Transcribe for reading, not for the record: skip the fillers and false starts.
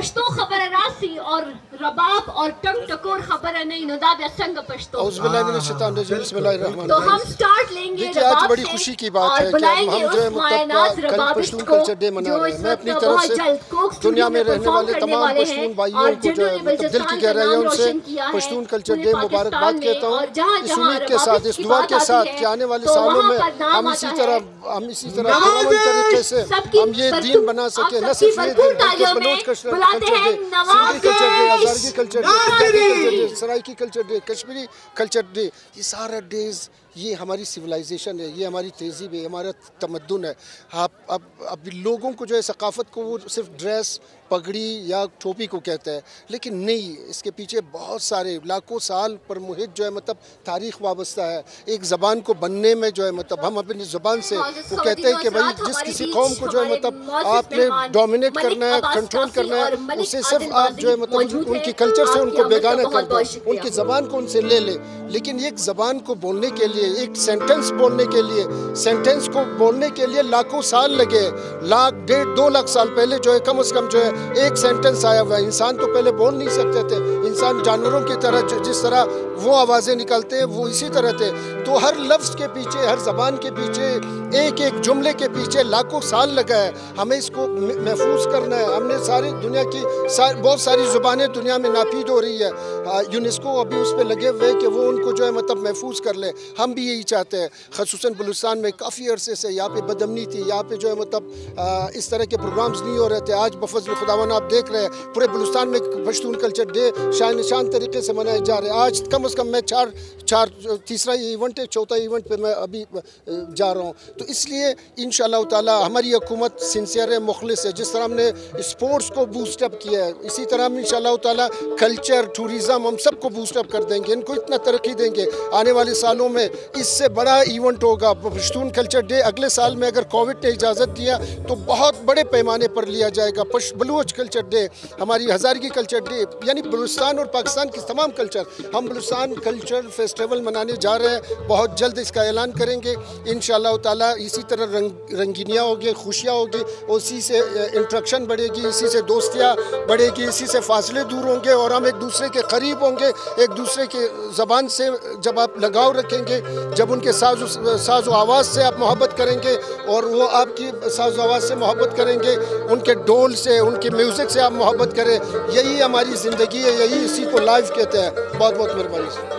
پشتو خبر راسی اور رباب اور ٹنگ ٹکور خبر نہیں ندا بیا سنگ پشتو. اعوذ باللہ من الشیطان الرجیم بسم اللہ الرحمن تو الرحیم. ہم سٹارٹ لیں گے دیکھیے آج رباب بڑی سے خوشی کی بات اور ہے کہ بلائیں ہم گے جو ہے اس مائناز کل ربابسٹ پشتون کو کلچر ڈے منا جو رہے اس ہیں. میں وقت اپنی طرف بہت سے جلد کوک دنیا اسٹوڈیو میں میں رہنے پرفارم والے کرنے تمام والے ہیں پشتون اور بھائیوں کو جو جنہوں ہے نے دل کی بلوچستان کا گہرائیوں نام سے روشن کیا ہے پشتون کلچر پورے ڈے مبارکباد پاکستان میں. کہتا ہوں. اور جہاں اس جہاں امید کے ساتھ ربابسٹ اس کی دعا بات کے آتی ساتھ ہے کہ آنے والے تو سالوں وہاں میں پر نام ہم آتا ہے اسی طرح پرامن طریقے سے ہم یہ دین بنا سکیں. نہ صرف یہ دین بلکہ Baloch culture day, Sindhi culture day, Hazargi culture day, Punjabi culture day, Saraiki culture day, Kashmiri culture day, یہ سارا ڈیز یہ ہماری سویلائزیشن ہے, یہ ہماری تہذیب ہے, ہمارا تمدن ہے. اب لوگوں کو جو ہے ثقافت کو وہ صرف ڈریس پگڑی یا ٹوپی کو کہتا ہے, لیکن نہیں, اس کے پیچھے بہت سارے لاکھوں سال پر محیط جو ہے مطلب تاریخ وابستہ ہے. ایک زبان کو بننے میں جو ہے مطلب ہم اپنی زبان سے وہ کہتے ہیں کہ بھائی جس کسی قوم کو جو ہے مطلب آپ نے ڈومینیٹ کرنا ہے, کنٹرول کرنا ہے, اسے صرف آپ جو ہے مطلب ان کی کلچر سے ان کو بیگانہ کر دیں, ان کی زبان کو ان سے لے لیں. لیکن ایک زبان کو بولنے کے لیے, ایک سینٹنس بولنے کے لیے, سینٹنس کو بولنے کے لیے لاکھوں سال لگے. لاکھ 1.5-2 لاکھ سال پہلے جو ہے کم از کم جو ہے ایک سینٹنس آیا ہوا ہے. انسان تو پہلے بول نہیں سکتے تھے, انسان جانوروں کی طرح جس طرح وہ آوازیں نکالتے ہیں وہ اسی طرح تھے. تو ہر لفظ کے پیچھے, ہر زبان کے پیچھے, ایک ایک جملے کے پیچھے لاکھوں سال لگا ہے. ہمیں اس کو محفوظ کرنا ہے. ہم نے ساری دنیا کی بہت ساری زبانیں دنیا میں ناپید ہو رہی ہے. یونیسکو ابھی اس پہ لگے ہوئے کہ وہ ان کو جو ہے مطلب محفوظ کر لے. ہم بھی یہی چاہتے ہیں. خصوصاً بلوچستان میں کافی عرصے سے یہاں پہ بد امنی تھی, یہاں پہ جو ہے مطلب اس طرح کے پروگرامز نہیں ہو رہے تھے. آج بفضل خداوند آپ دیکھ رہے ہیں پورے بلوچستان میں پشتون کلچر ڈے شان نشان طریقے سے منائے جا رہے ہیں. آج کم از کم میں تیسرا ایونٹ ہے, چوتھا ایونٹ پہ میں ابھی جا رہا ہوں. تو اس لیے انشاءاللہ تعالی ہماری حکومت سنسیئر ہے, مخلص ہے. جس طرح ہم نے اسپورٹس کو بوسٹ اپ کیا ہے, اسی طرح ہم انشاءاللہ تعالی کلچر, ٹوریزم, ہم سب کو بوسٹ اپ کر دیں گے. ان کو اتنا ترقی دیں گے آنے والے سالوں میں. اس سے بڑا ایونٹ ہوگا پشتون کلچر ڈے. اگلے سال میں اگر کووڈ نے اجازت دیا تو بہت بڑے پیمانے پر لیا جائے گا. بلوچ کلچر ڈے, ہماری ہزارگی کلچر ڈے, یعنی بلوچستان اور پاکستان کی تمام کلچر. ہم بلوچستان کلچر فیسٹیول منانے جا رہے ہیں, بہت جلد اس کا اعلان کریں گے انشاءاللہ تعالی. اسی طرح رنگینیاں ہوگی, خوشیاں ہوگی, اسی سے انٹریکشن بڑھے گی, اسی سے دوستیاں بڑھے گی, اسی سے فاصلے دور ہوں گے اور ہم ایک دوسرے کے قریب ہوں گے. ایک دوسرے کے زبان سے جب آپ لگاؤ رکھیں گے, جب ان کے ساز و آواز سے آپ محبت کریں گے اور وہ آپ کی ساز و آواز سے محبت کریں گے, ان کے ڈول سے, ان کے میوزک سے آپ محبت کریں, یہی ہماری زندگی ہے, یہی اسی کو لائف کہتے ہیں. بہت بہت مہربانی.